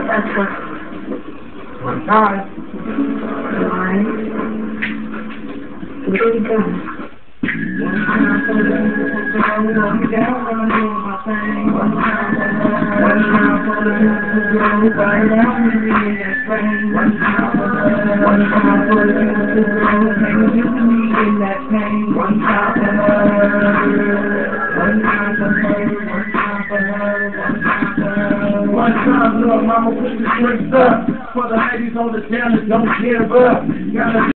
That's One time. One. Here we go. One time for the girl, me down when I'm doing my thing. One time for the girl, right now, me in that thing. One time for the girl, make me in that pain. One time for her, one time for her, one time for her, one time for her. One time, look, mama, put the drinks up for the ladies on the town that don't give up. Gotta